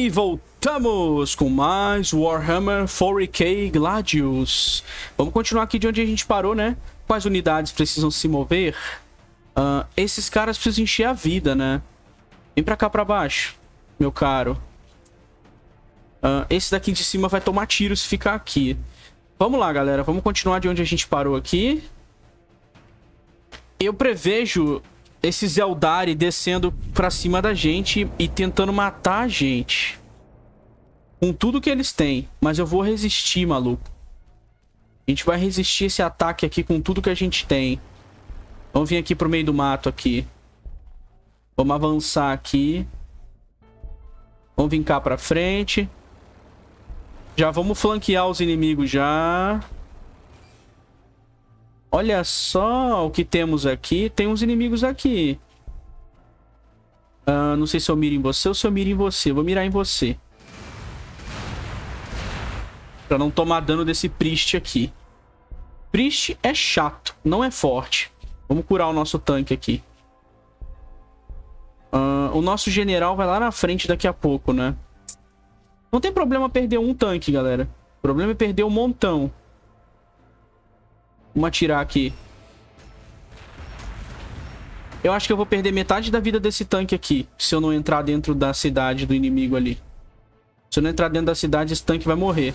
E voltamos com mais Warhammer 40k Gladius. Vamos continuar aqui de onde a gente parou, né? Quais unidades precisam se mover? Esses caras precisam encher a vida, né? Vem pra cá pra baixo, meu caro. Esse daqui de cima vai tomar tiro se ficar aqui. Vamos lá, galera. Vamos continuar de onde a gente parou aqui. Eu prevejo esses Eldari descendo pra cima da gente e tentando matar a gente. Com tudo que eles têm. Mas eu vou resistir, maluco. A gente vai resistir esse ataque aqui com tudo que a gente tem. Vamos vir aqui pro meio do mato aqui. Vamos avançar aqui. Vamos vir cá pra frente. Já vamos flanquear os inimigos já. Olha só o que temos aqui. Tem uns inimigos aqui. Não sei se eu miro em você ou se eu miro em você. Vou mirar em você. Pra não tomar dano desse Priest aqui. Priest é chato, não é forte. Vamos curar o nosso tanque aqui. O nosso general vai lá na frente daqui a pouco, né? Não tem problema perder um tanque, galera. O problema é perder um montão. Vamos atirar aqui. Eu acho que eu vou perder metade da vida desse tanque aqui, se eu não entrar dentro da cidade do inimigo ali. Se eu não entrar dentro da cidade, esse tanque vai morrer.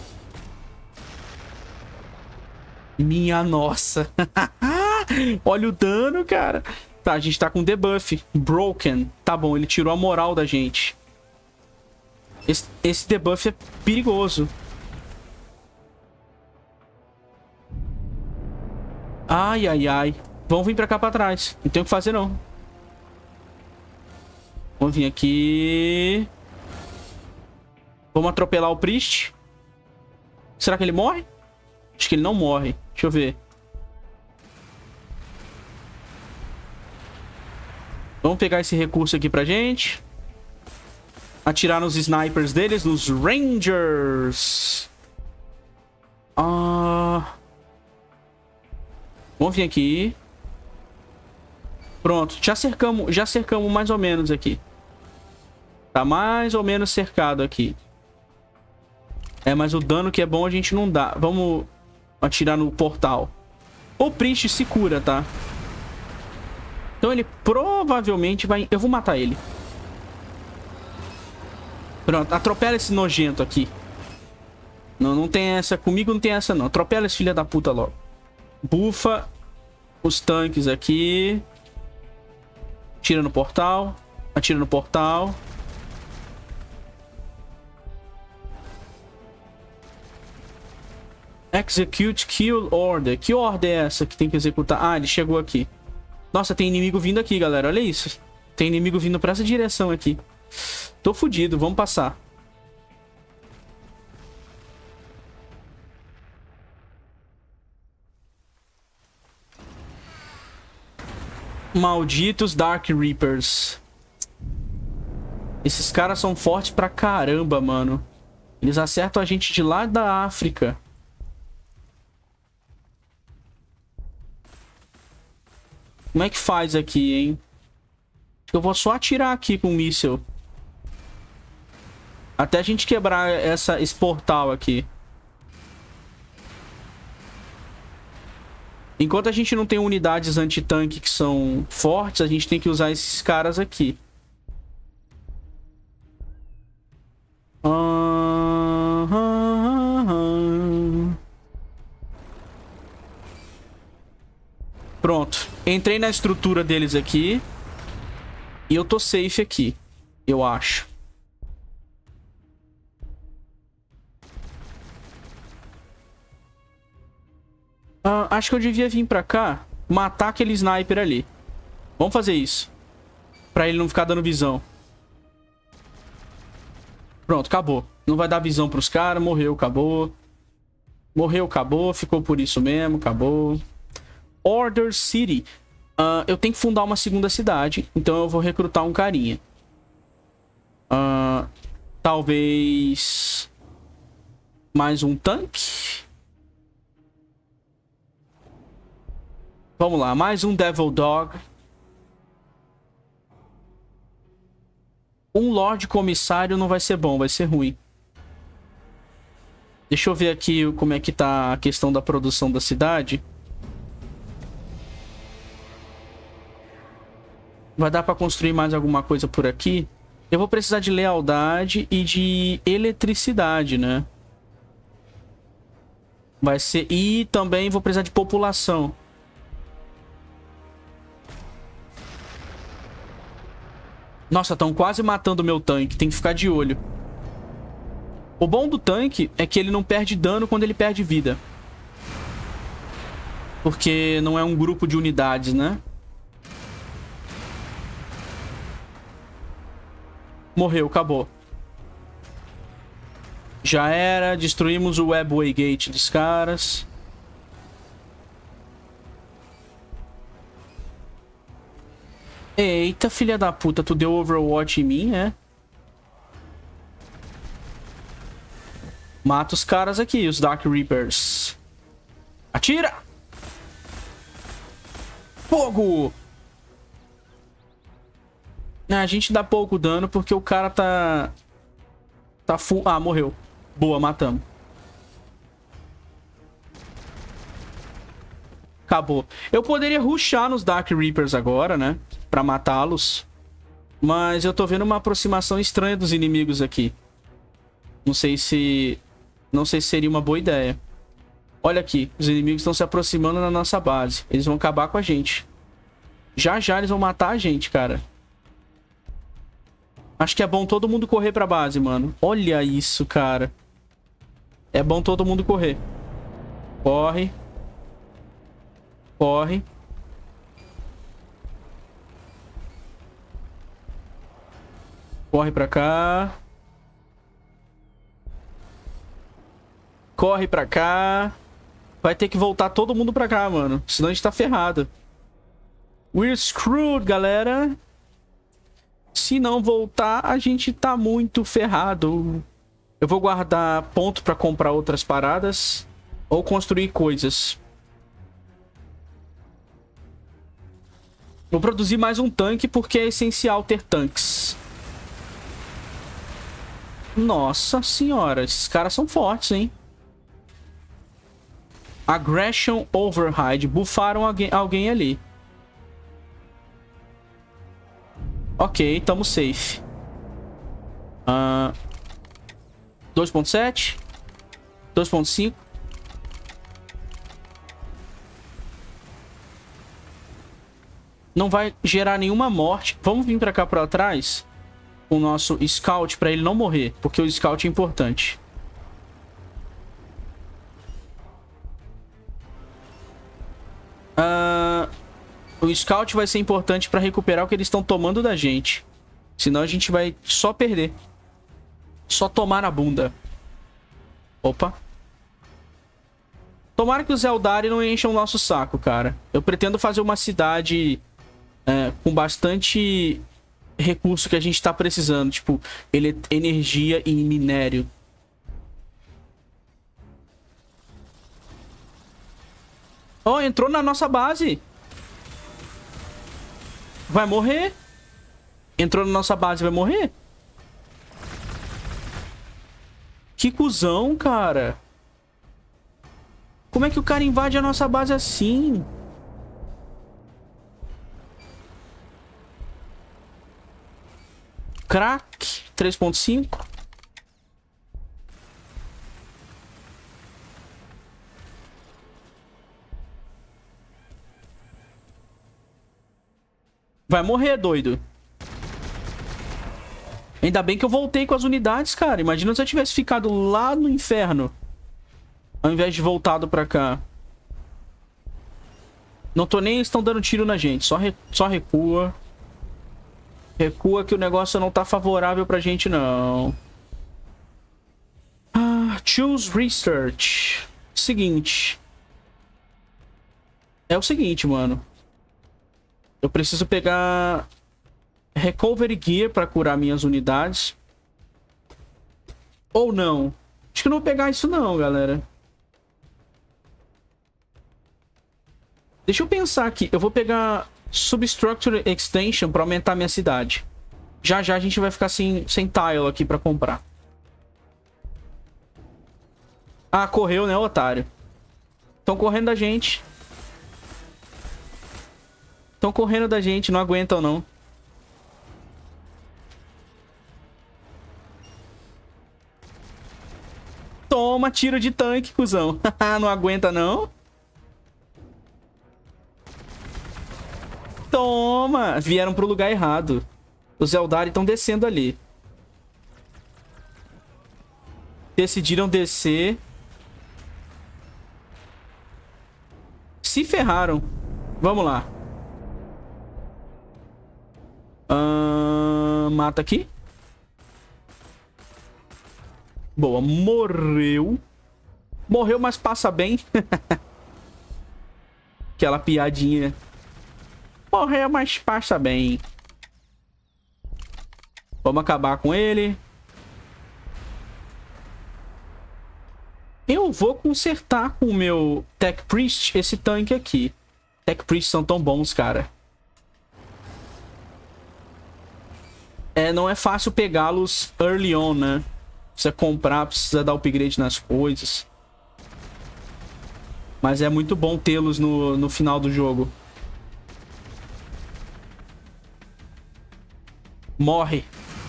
Minha nossa. Olha o dano, cara. Tá, a gente tá com debuff. Broken. Tá bom, ele tirou a moral da gente. Esse debuff é perigoso. Ai, ai, ai. Vamos vir pra cá pra trás. Não tem o que fazer, não. Vamos vir aqui. Vamos atropelar o Priest. Será que ele morre? Acho que ele não morre. Deixa eu ver. Vamos pegar esse recurso aqui pra gente. Atirar nos snipers deles, nos Rangers. Vamos vir aqui. Pronto, já cercamos mais ou menos aqui. Tá mais ou menos cercado aqui. Mas o dano que é bom a gente não dá. Vamos atirar no portal. O Priest se cura, tá? Então ele provavelmente vai... Eu vou matar ele. Pronto, atropela esse nojento aqui. Não tem essa. Comigo não tem essa, não. Atropela esse filho da puta logo. Bufa os tanques aqui. Atira no portal. Atira no portal. Execute Kill Order. Que ordem é essa que tem que executar? Ah, ele chegou aqui. Nossa, tem inimigo vindo aqui, galera. Olha isso. Tem inimigo vindo pra essa direção aqui. Tô fudido. Vamos passar. Malditos Dark Reapers. Esses caras são fortes pra caramba, mano. Eles acertam a gente de lá da África. Como é que faz aqui, hein? Acho que eu vou só atirar aqui com um míssil. Até a gente quebrar esse portal aqui. Enquanto a gente não tem unidades anti-tanque que são fortes, a gente tem que usar esses caras aqui. Pronto. Entrei na estrutura deles aqui. E eu tô safe aqui. Eu acho. Acho que eu devia vir pra cá. Matar aquele sniper ali. Vamos fazer isso. Pra ele não ficar dando visão. Pronto, acabou. Não vai dar visão pros caras. Morreu, acabou. Morreu, acabou. Ficou por isso mesmo, acabou. Order City. Eu tenho que fundar uma segunda cidade. Então eu vou recrutar um carinha. Talvez... mais um tanque. Vamos lá, mais um Devil Dog. Um Lorde Comissário não vai ser bom, vai ser ruim. Deixa eu ver aqui como é que tá a questão da produção da cidade. Vai dar pra construir mais alguma coisa por aqui? Eu vou precisar de lealdade e de eletricidade, né? Vai ser... E também vou precisar de população. Nossa, estão quase matando o meu tanque. Tem que ficar de olho. O bom do tanque é que ele não perde dano quando ele perde vida. Porque não é um grupo de unidades, né? Morreu, acabou. Já era. Destruímos o Webway Gate dos caras. Eita, filha da puta. Tu deu Overwatch em mim, é? Mata os caras aqui, os Dark Reapers. Atira! Fogo! A gente dá pouco dano porque o cara tá full... Ah, morreu. Boa, matamos. Acabou. Eu poderia rushar nos Dark Reapers agora, né? Pra matá-los. Mas eu tô vendo uma aproximação estranha dos inimigos aqui. Não sei se seria uma boa ideia. Olha aqui. Os inimigos estão se aproximando na nossa base. Eles vão acabar com a gente. Já já eles vão matar a gente, cara. Acho que é bom todo mundo correr pra base, mano. Olha isso, cara. É bom todo mundo correr. Corre. Corre. Corre pra cá. Corre pra cá. Vai ter que voltar todo mundo pra cá, mano. Senão a gente tá ferrado. We're screwed, galera. Se não voltar, a gente tá muito ferrado. Eu vou guardar ponto pra comprar outras paradas. Ou construir coisas. Vou produzir mais um tanque porque é essencial ter tanques. Nossa senhora, esses caras são fortes, hein? Aggression Override. Buffaram alguém ali. Ok, tamo safe. 2.7. 2.5. Não vai gerar nenhuma morte. Vamos vir pra cá pra trás com o nosso Scout pra ele não morrer. Porque o Scout é importante. O Scout vai ser importante pra recuperar o que eles estão tomando da gente. Senão a gente vai só perder. Só tomar na bunda. Opa. Tomara que os Eldari não encham o nosso saco, cara. Eu pretendo fazer uma cidade com bastante recurso que a gente tá precisando. Tipo, energia e minério. Oh, entrou na nossa base. Vai morrer. Entrou na nossa base, vai morrer. Que cuzão, cara. Como é que o cara invade a nossa base assim? Crack 3.5. Vai morrer, doido. Ainda bem que eu voltei com as unidades, cara. Imagina se eu tivesse ficado lá no inferno, ao invés de voltado pra cá. Não tô nem... Estão dando tiro na gente. Só recua. Recua que o negócio não tá favorável pra gente, não. Choose Research. Seguinte. É o seguinte, mano. Eu preciso pegar Recovery Gear pra curar minhas unidades. Ou não. Acho que eu não vou pegar isso não, galera. Deixa eu pensar aqui. Eu vou pegar Substructure Extension pra aumentar minha cidade. Já já a gente vai ficar sem tile aqui pra comprar. Ah, correu, né, otário? Estão correndo da gente. Estão correndo da gente, não aguentam não. Toma, tiro de tanque, cuzão. Não aguenta não. Toma! Vieram pro lugar errado. Os Eldari estão descendo ali. Decidiram descer. Se ferraram. Vamos lá. Mata aqui. Boa, morreu. Morreu, mas passa bem. Aquela piadinha. Morreu, mas passa bem. Vamos acabar com ele. Eu vou consertar com o meu Tech Priest esse tanque aqui. Tech Priest são tão bons, cara. Não é fácil pegá-los early on, né? Precisa comprar, precisa dar upgrade nas coisas. Mas é muito bom tê-los no final do jogo. Morre.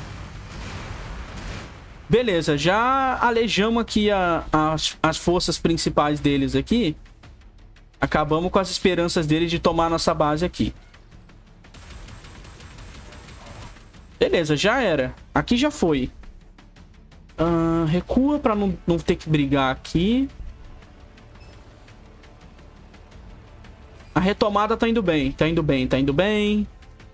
Beleza, já alejamos aqui as forças principais deles aqui. Acabamos com as esperanças deles de tomar nossa base aqui. Beleza, já era. Aqui já foi. Recua pra não ter que brigar aqui. A retomada tá indo bem. Tá indo bem, tá indo bem.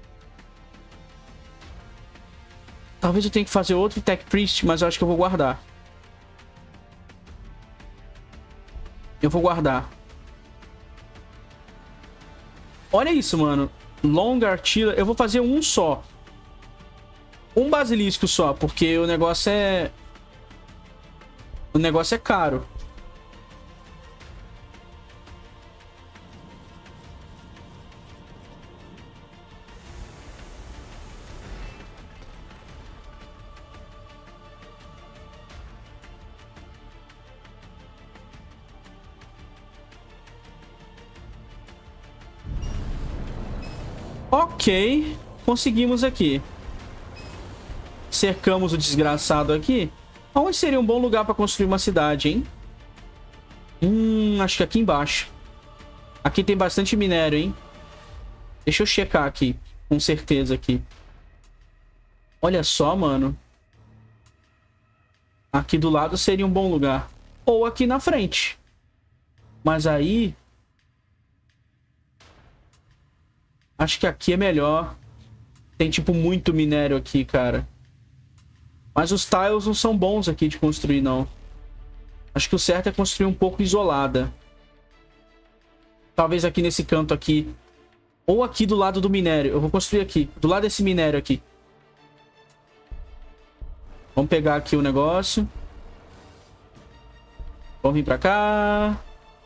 Talvez eu tenha que fazer outro Tech Priest, mas eu acho que eu vou guardar. Eu vou guardar. Olha isso, mano. Long Artillery. Eu vou fazer um só. Um basilisco só, porque o negócio é... O negócio é caro. Ok, conseguimos aqui. Cercamos o desgraçado aqui. Onde seria um bom lugar para construir uma cidade, hein? Acho que aqui embaixo. Aqui tem bastante minério, hein? Deixa eu checar aqui, com certeza aqui. Olha só, mano. Aqui do lado seria um bom lugar. Ou aqui na frente. Mas aí... Acho que aqui é melhor. Tem, tipo, muito minério aqui, cara. Mas os tiles não são bons aqui de construir, não. Acho que o certo é construir um pouco isolada. Talvez aqui nesse canto aqui. Ou aqui do lado do minério. Eu vou construir aqui. Do lado desse minério aqui. Vamos pegar aqui o negócio. Vamos vir pra cá.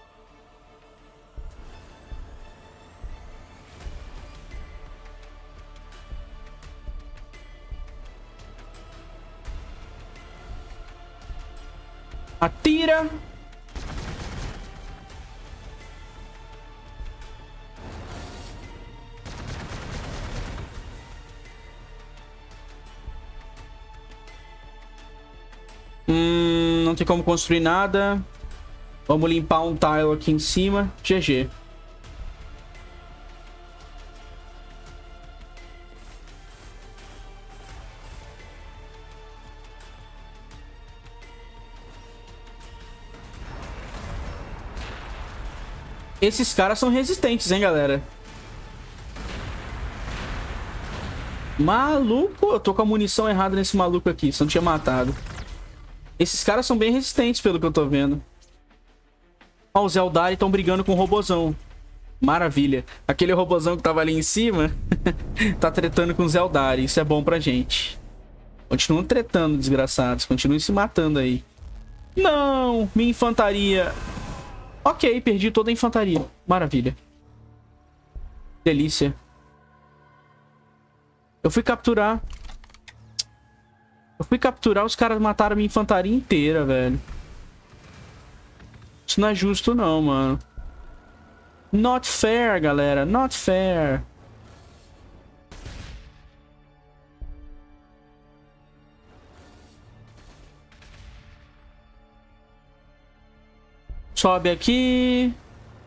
Atira. Não tem como construir nada. Vamos limpar um tile aqui em cima. GG. Esses caras são resistentes, hein, galera? Maluco, eu tô com a munição errada nesse maluco aqui, se eu não tinha matado. Esses caras são bem resistentes, pelo que eu tô vendo. Ó, os Eldari estão brigando com o robozão. Maravilha. Aquele robozão que tava ali em cima tá tretando com os Eldari. Isso é bom pra gente. Continuam tretando, desgraçados. Continuem se matando aí. Não! Minha infantaria... Ok, perdi toda a infantaria. Maravilha. Delícia. Eu fui capturar. Eu fui capturar, os caras mataram minha infantaria inteira, velho. Isso não é justo não, mano. Not fair, galera. Not fair. Sobe aqui.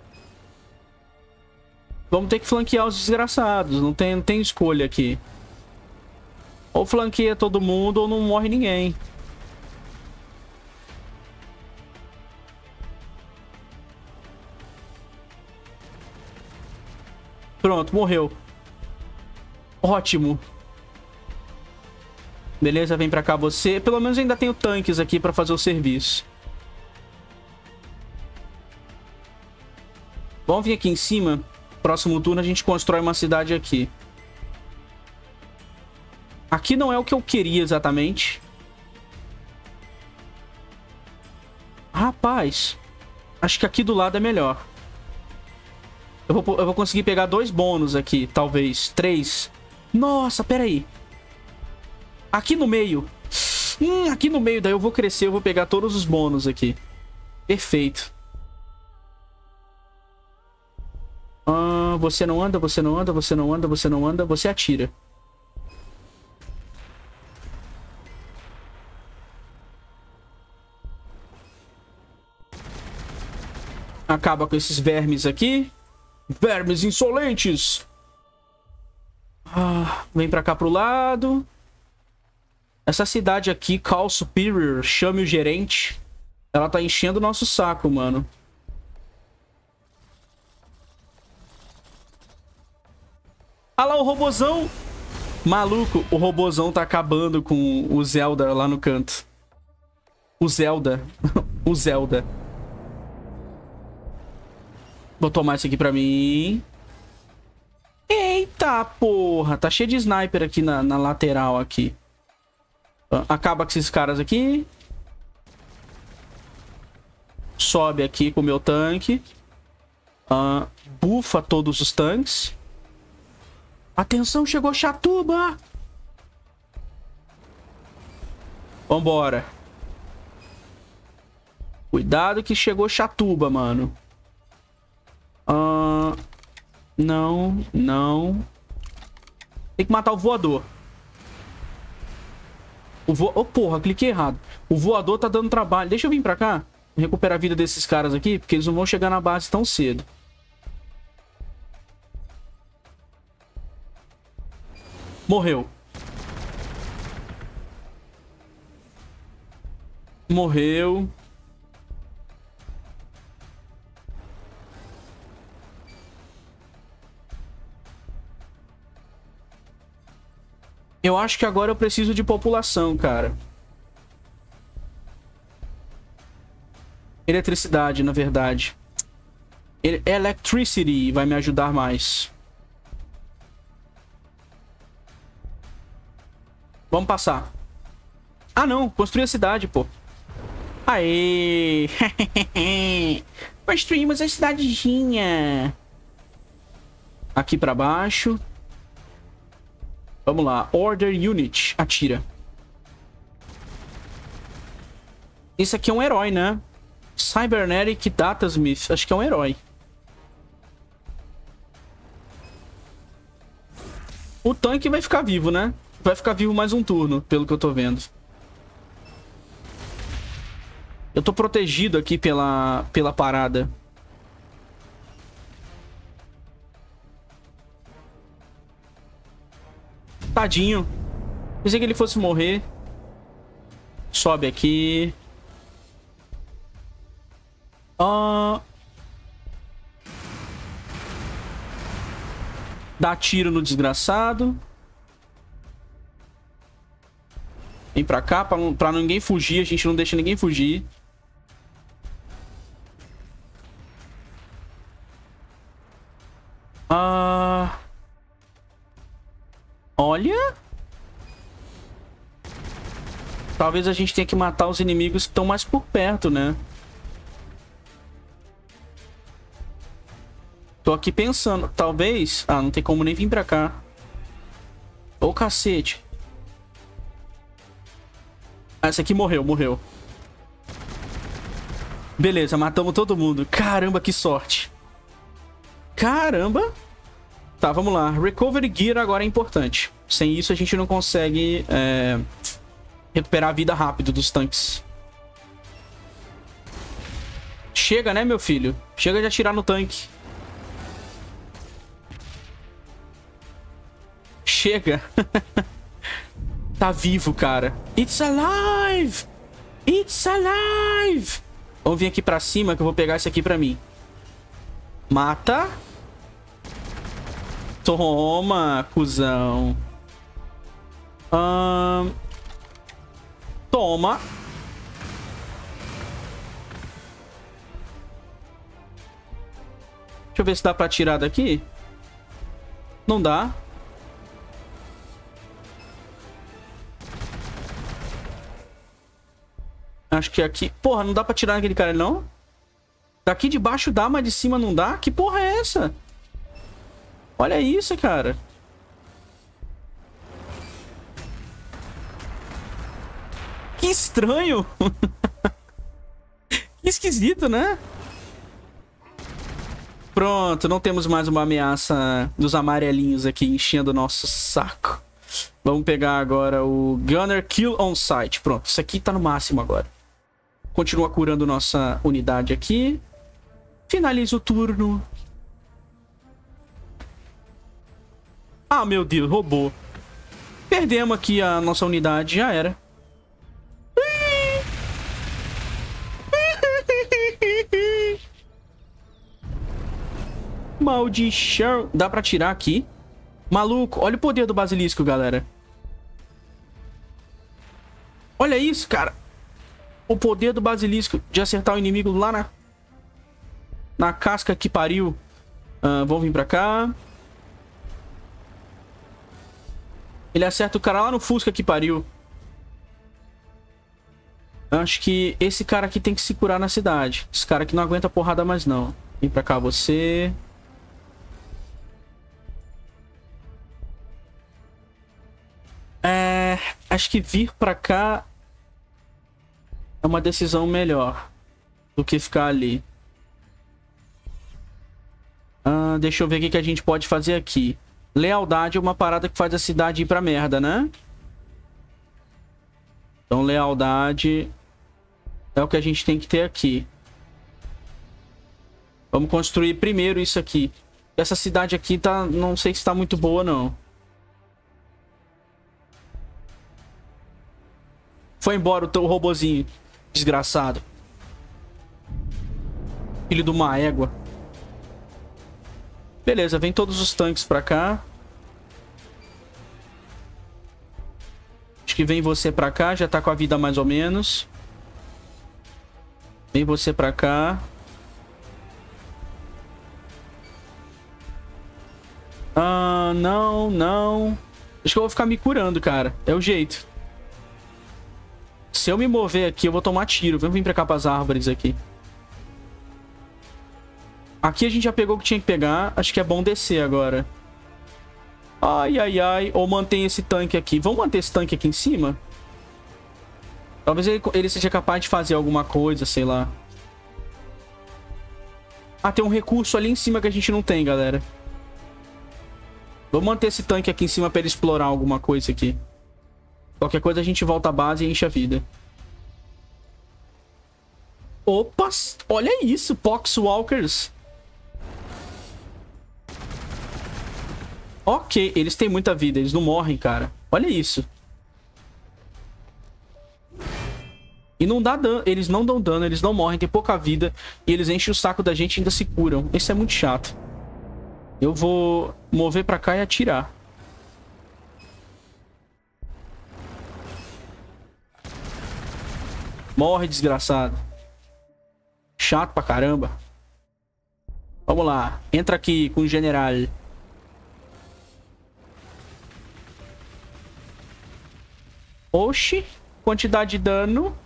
Vamos ter que flanquear os desgraçados. Não tem escolha aqui. Ou flanqueia todo mundo ou não morre ninguém. Pronto, morreu. Ótimo. Beleza, vem pra cá você. Pelo menos ainda tenho tanques aqui pra fazer o serviço. Vamos vir aqui em cima. Próximo turno a gente constrói uma cidade aqui. Aqui não é o que eu queria exatamente. Rapaz. Acho que aqui do lado é melhor. Eu vou conseguir pegar 2 bônus aqui, talvez. 3. Nossa, pera aí. Aqui no meio. Aqui no meio, daí eu vou crescer, eu vou pegar todos os bônus aqui. Perfeito. Você não anda, você não anda, você não anda, você não anda, você atira. Acaba com esses vermes aqui. Vermes insolentes. Vem pra cá pro lado. Essa cidade aqui, Call Superior, chame o gerente. Ela tá enchendo o nosso saco, mano. Olha lá o robozão. Maluco, o robozão tá acabando com o Zelda lá no canto. O Zelda. O Zelda. Vou tomar isso aqui pra mim. Eita porra. Tá cheio de sniper aqui na lateral aqui. Acaba com esses caras aqui. Sobe aqui com o meu tanque. Bufa todos os tanques. Atenção, chegou Chatuba. Vambora. Cuidado que chegou Chatuba, mano. Não, não. Tem que matar o voador. Oh, porra, cliquei errado. O voador tá dando trabalho. Deixa eu vir pra cá. Recuperar a vida desses caras aqui, porque eles não vão chegar na base tão cedo. Morreu. Morreu. Eu acho que agora eu preciso de população, cara. Eletricidade, na verdade. Electricity vai me ajudar mais. Vamos passar. Ah, não. Construir a cidade, pô. Aê! Construímos a cidadezinha. Aqui pra baixo. Vamos lá. Order Unit. Atira. Isso aqui é um herói, né? Cybernetic Datasmith. Acho que é um herói. O tanque vai ficar vivo, né? Vai ficar vivo mais um turno, pelo que eu tô vendo. Eu tô protegido aqui pela parada. Tadinho. Pensei que ele fosse morrer. Sobe aqui. Dá tiro no desgraçado. Vem pra cá, pra ninguém fugir. A gente não deixa ninguém fugir. Olha. Talvez a gente tenha que matar os inimigos que estão mais por perto, né? Tô aqui pensando. Talvez... Ah, não tem como nem vir pra cá. Ô, cacete. Ah, essa aqui morreu, morreu. Beleza, matamos todo mundo. Caramba, que sorte. Caramba. Tá, vamos lá. Recovery Gear agora é importante. Sem isso, a gente não consegue recuperar a vida rápido dos tanques. Chega, né, meu filho? Chega de atirar no tanque. Chega. Tá vivo, cara. It's alive! It's alive! Vamos vir aqui pra cima que eu vou pegar esse aqui pra mim. Mata. Toma, cuzão. Toma. Deixa eu ver se dá pra tirar daqui. Não dá. Acho que aqui... Porra, não dá pra tirar aquele cara, não? Daqui de baixo dá, mas de cima não dá? Que porra é essa? Olha isso, cara. Que estranho. Que esquisito, né? Pronto, não temos mais uma ameaça dos amarelinhos aqui enchendo o nosso saco. Vamos pegar agora o Gunner Kill on Sight. Pronto, isso aqui tá no máximo agora. Continua curando nossa unidade aqui. Finaliza o turno. Ah, meu Deus, roubou. Perdemos aqui a nossa unidade, já era. Maldição. Dá pra tirar aqui. Maluco, olha o poder do basilisco, galera. Olha isso, cara. O poder do basilisco de acertar o inimigo lá na casca que pariu. Vamos vir pra cá. Ele acerta o cara lá no Fusca que pariu. Acho que esse cara aqui tem que se curar na cidade. Esse cara aqui não aguenta porrada mais não. Vem pra cá você. Acho que vir pra cá é uma decisão melhor do que ficar ali. Deixa eu ver o que a gente pode fazer aqui. Lealdade é uma parada que faz a cidade ir pra merda, né? Então lealdade é o que a gente tem que ter aqui. Vamos construir primeiro isso aqui. Essa cidade aqui tá... não sei se tá muito boa, não. Foi embora o teu robozinho. Desgraçado. Filho de uma égua. Beleza, vem todos os tanques pra cá. Acho que vem você pra cá. Já tá com a vida mais ou menos. Vem você pra cá. Não, não. Acho que eu vou ficar me curando, cara. É o jeito. Se eu me mover aqui, eu vou tomar tiro. Vamos vir pra cá pras árvores aqui. Aqui a gente já pegou o que tinha que pegar. Acho que é bom descer agora. Ai, ai, ai. Ou mantém esse tanque aqui. Vamos manter esse tanque aqui em cima? Talvez ele seja capaz de fazer alguma coisa, sei lá. Ah, tem um recurso ali em cima que a gente não tem, galera. Vamos manter esse tanque aqui em cima pra ele explorar alguma coisa aqui. Qualquer coisa a gente volta à base e enche a vida. Opa! Olha isso, Poxwalkers. Ok, eles têm muita vida, eles não morrem, cara. Olha isso. E não dá dano, eles não dão dano, eles não morrem, tem pouca vida. E eles enchem o saco da gente e ainda se curam. Isso é muito chato. Eu vou mover pra cá e atirar. Morre, desgraçado. Chato pra caramba. Vamos lá. Entra aqui com o general. Oxi. Quantidade de dano.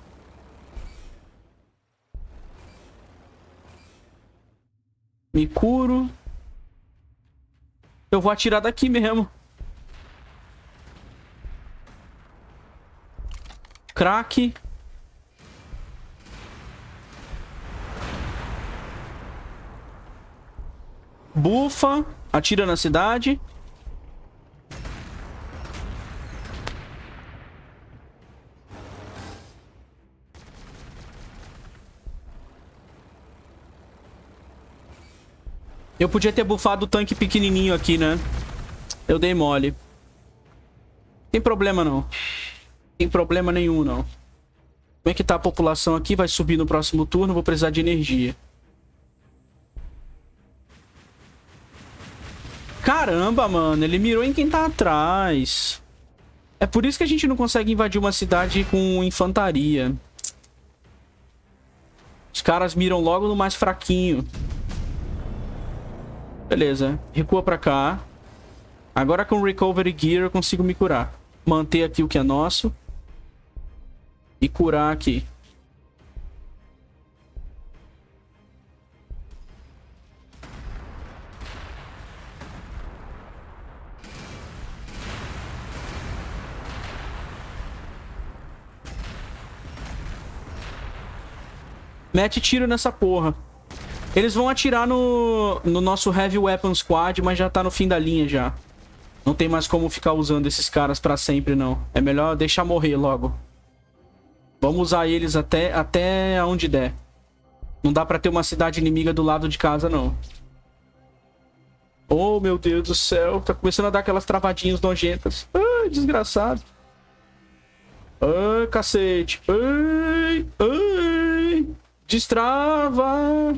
Me curo. Eu vou atirar daqui mesmo. crack. Bufa. Atira na cidade. Eu podia ter bufado o tanque pequenininho aqui, né? Eu dei mole. Tem problema não. Tem problema nenhum, não. Como é que tá a população aqui? Vai subir no próximo turno. Vou precisar de energia. Caramba, mano. Ele mirou em quem tá atrás. É por isso que a gente não consegue invadir uma cidade com infantaria. Os caras miram logo no mais fraquinho. Beleza. Recua pra cá. Agora com o Recovery Gear eu consigo me curar. Manter aqui o que é nosso. E curar aqui. Mete tiro nessa porra. Eles vão atirar no nosso Heavy Weapon Squad, mas já tá no fim da linha já. Não tem mais como ficar usando esses caras pra sempre, não. É melhor deixar morrer logo. Vamos usar eles até onde der. Não dá pra ter uma cidade inimiga do lado de casa, não. Oh, meu Deus do céu. Tá começando a dar aquelas travadinhas nojentas. Ai, desgraçado. Ai, cacete. Ai, ai. Destrava.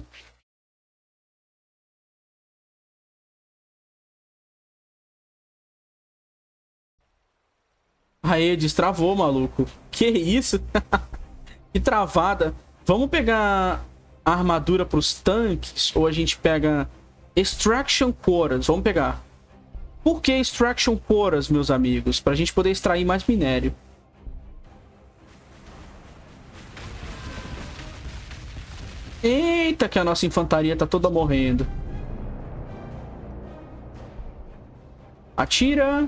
Aê, destravou, maluco. Que isso? Que travada. Vamos pegar a armadura pros tanques? Ou a gente pega Extraction Quarters? Vamos pegar. Por que Extraction Quarters, meus amigos? Pra gente poder extrair mais minério. Eita, que a nossa infantaria tá toda morrendo. Atira.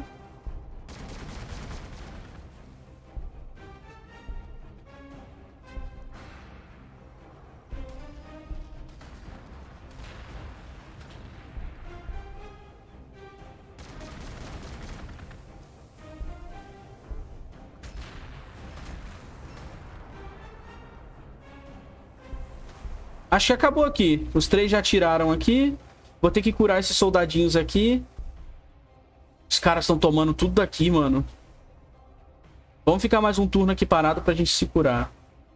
Acho que acabou aqui. Os três já atiraram aqui. Vou ter que curar esses soldadinhos aqui. Os caras estão tomando tudo daqui, mano. Vamos ficar mais um turno aqui parado pra gente se curar.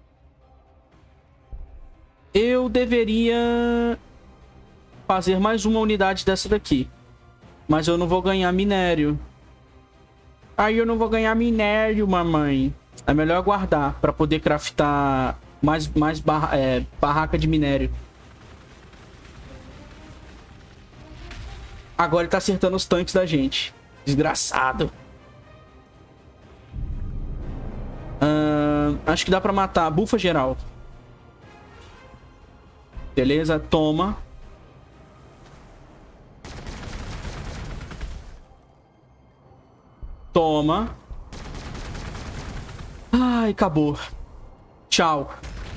Eu deveria fazer mais uma unidade dessa daqui. Mas eu não vou ganhar minério. Aí eu não vou ganhar minério, mamãe. É melhor aguardar pra poder craftar mais barraca de minério. Agora ele tá acertando os tanques da gente. Desgraçado. Acho que dá pra matar. Bufa geral. Beleza, toma. Toma. Ai, acabou. Tchau.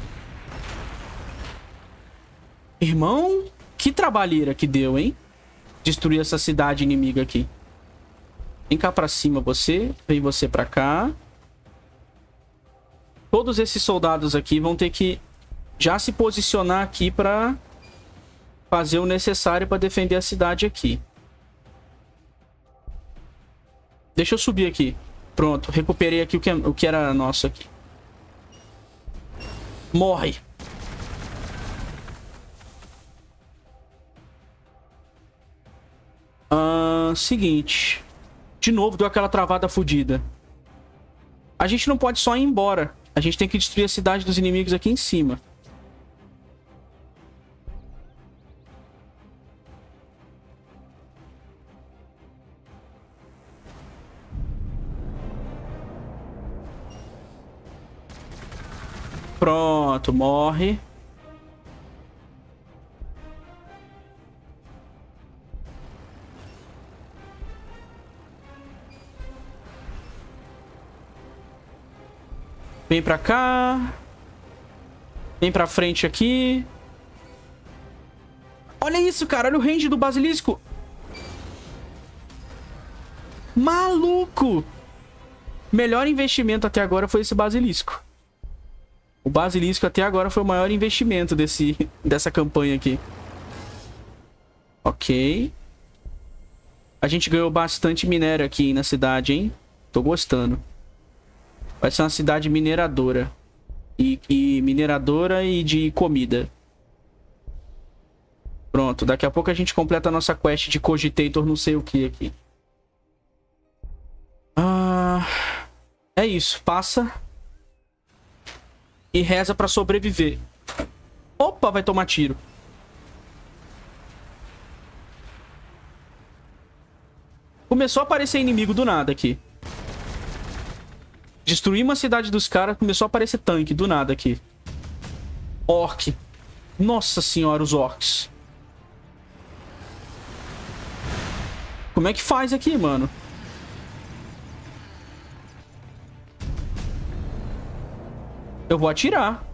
Irmão, que trabalheira que deu, hein? Destruir essa cidade inimiga aqui. Vem cá pra cima você. Vem você pra cá. Todos esses soldados aqui vão ter que já se posicionar aqui pra fazer o necessário pra defender a cidade aqui. Deixa eu subir aqui. Pronto, recuperei aqui o que era nosso aqui. Morre. Seguinte. De novo, deu aquela travada fodida. A gente não pode só ir embora. A gente tem que destruir a cidade dos inimigos aqui em cima. Pronto, morre. Vem pra cá. Vem pra frente aqui. Olha isso, cara. Olha o range do basilisco. Maluco. Melhor investimento até agora foi esse basilisco. O basilisco até agora foi o maior investimento dessa campanha aqui. Ok. A gente ganhou bastante minério aqui na cidade, hein? Tô gostando. Vai ser uma cidade mineradora. E mineradora e de comida. Pronto, daqui a pouco a gente completa a nossa quest de Cogitator não sei o que aqui. É isso, passa. E reza pra sobreviver. Opa, vai tomar tiro. Começou a aparecer inimigo do nada aqui. Destruí uma cidade dos caras, começou a aparecer tanque do nada aqui. Orc. Nossa senhora, os orcs. Como é que faz aqui, mano? Eu vou atirar.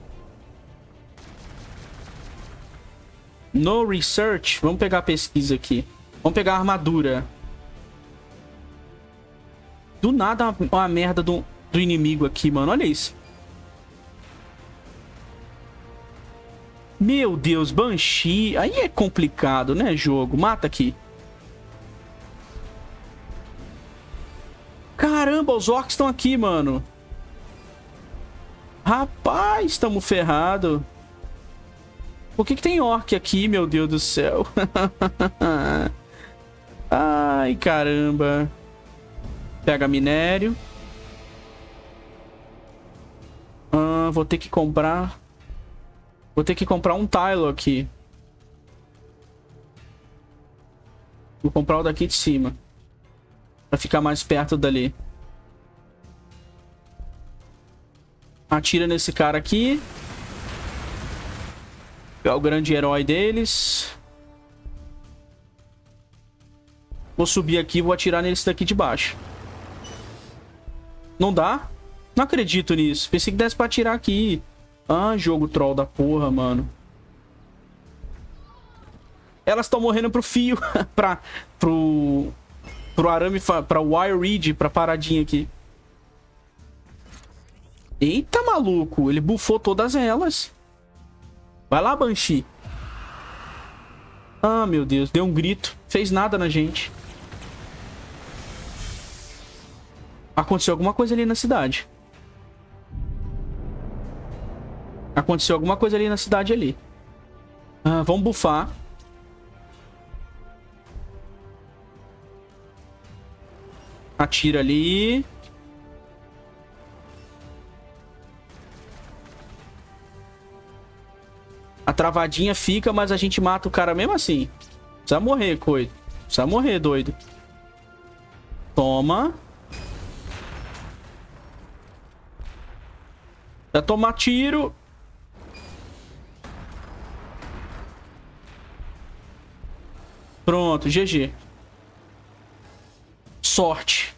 No research. Vamos pegar a pesquisa aqui. Vamos pegar a armadura. Do nada uma merda do inimigo aqui, mano. Olha isso. Meu Deus, Banshee. Aí é complicado, né, jogo? Mata aqui. Caramba, os orcs estão aqui, mano. Rapaz, estamos ferrados. Por que tem orc aqui, meu Deus do céu? Ai, caramba. Pega minério. Vou ter que comprar. Vou ter que comprar um tile aqui. Vou comprar o daqui de cima. Pra ficar mais perto dali. Atira nesse cara aqui. É o grande herói deles. Vou subir aqui e vou atirar nesse daqui de baixo. Não dá? Não acredito nisso. Pensei que desse pra atirar aqui. Ah, jogo troll da porra, mano. Elas estão morrendo pro fio. Pro arame, pra wire reed, pra paradinha aqui. Eita, maluco. Ele bufou todas elas. Vai lá, Banshee. Ah, meu Deus. Deu um grito. Fez nada na gente. Aconteceu alguma coisa ali na cidade. Aconteceu alguma coisa ali na cidade ali. Vamos bufar. Atira ali. A travadinha fica, mas a gente mata o cara mesmo assim. Precisa morrer, coisa. Precisa morrer, doido. Toma. Vai tomar tiro. Pronto, GG. Sorte.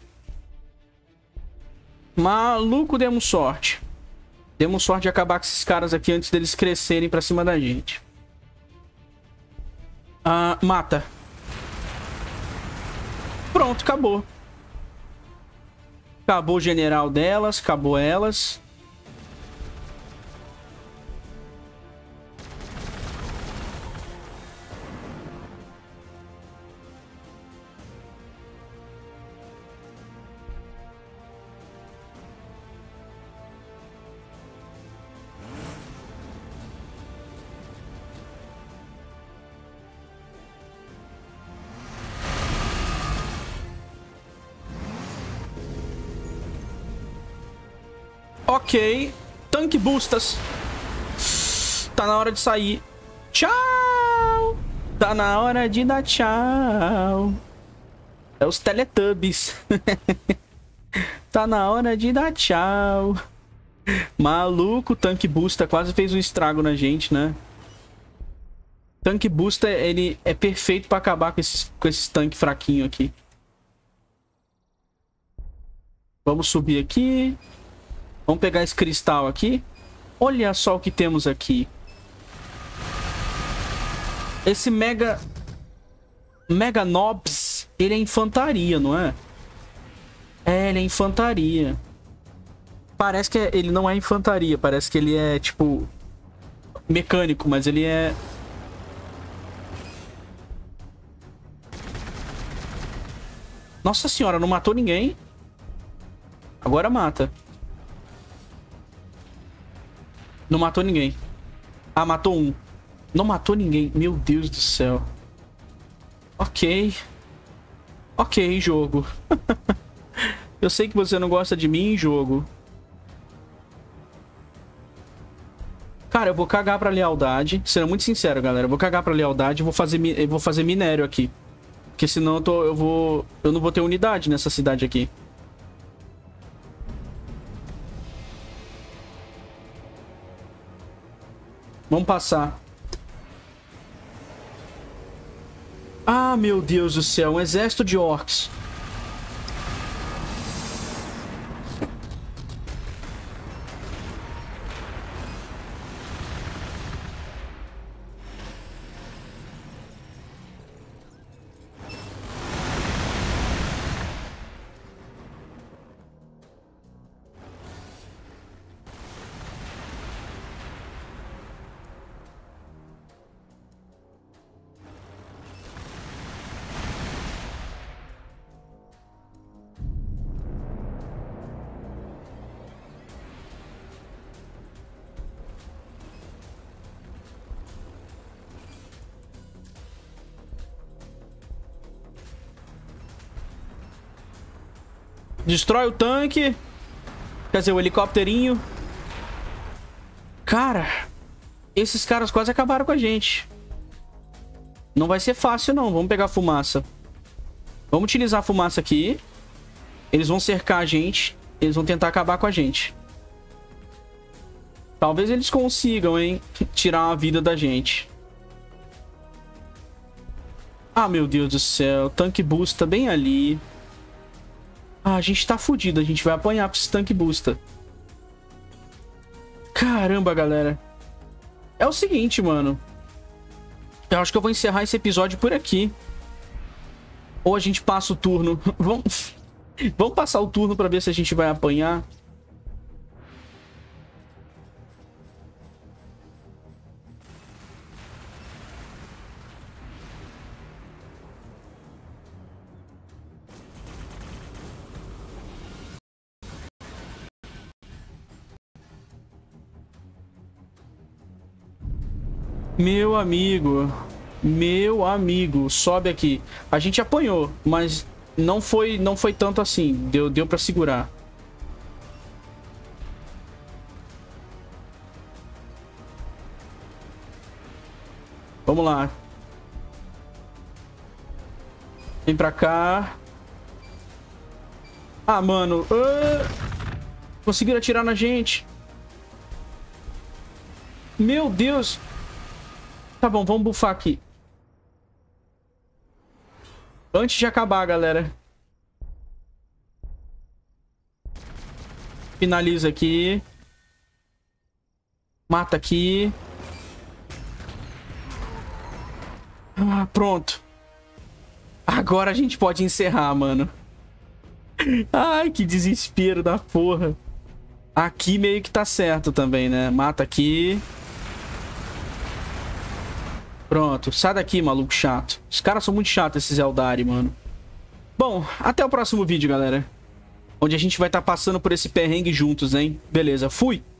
Maluco, demos sorte. Demos sorte de acabar com esses caras aqui antes deles crescerem pra cima da gente. Mata. Pronto, acabou. Acabou o general delas, acabou elas. Ok. Tanque boostas. Tá na hora de sair. Tchau. Tá na hora de dar tchau. É os Teletubbies. Tá na hora de dar tchau. Maluco, o tanque booster quase fez um estrago na gente, né? Tanque booster, ele é perfeito pra acabar com esses tanques fraquinhos aqui. Vamos subir aqui. Vamos pegar esse cristal aqui. Olha só o que temos aqui. Esse Mega Nobs, ele é infantaria, não é? É, ele é infantaria. Parece que ele não é infantaria. Parece que ele é, tipo, mecânico, mas ele é... Nossa senhora, não matou ninguém. Agora mata. Não matou ninguém. Ah, matou um. Não matou ninguém. Meu Deus do céu. Ok. Ok, jogo. Eu sei que você não gosta de mim, jogo. Cara, eu vou cagar pra lealdade. Sendo muito sincero, galera. Eu vou cagar pra lealdade e vou fazer minério aqui. Porque senão eu não vou ter unidade nessa cidade aqui. Vamos passar. Ah, meu Deus do céu. Um exército de orcs. Destrói o tanque. Quer dizer, o helicópterinho. Cara, esses caras quase acabaram com a gente. Não vai ser fácil, não. Vamos pegar a fumaça. Vamos utilizar a fumaça aqui. Eles vão cercar a gente. Eles vão tentar acabar com a gente. Talvez eles consigam, hein? Tirar a vida da gente. Ah, meu Deus do céu. O tanque busta bem ali. Ah, a gente tá fudido. A gente vai apanhar pra esse tanque busta. Caramba, galera. É o seguinte, mano. Eu acho que eu vou encerrar esse episódio por aqui. Ou a gente passa o turno. Vamos passar o turno pra ver se a gente vai apanhar. Meu amigo, sobe aqui. A gente apanhou, mas não foi tanto assim. Deu pra segurar. Vamos lá. Vem pra cá. Ah, mano. Conseguiram atirar na gente. Meu Deus. Tá bom, vamos bufar aqui. Antes de acabar, galera. Finaliza aqui. Mata aqui. Ah, pronto. Agora a gente pode encerrar, mano. Ai, que desespero da porra. Aqui meio que tá certo também, né? Mata aqui. Pronto, sai daqui, maluco chato. Os caras são muito chatos, esses Eldari, mano. Bom, até o próximo vídeo, galera. Onde a gente vai estar passando por esse perrengue juntos, hein? Beleza, fui!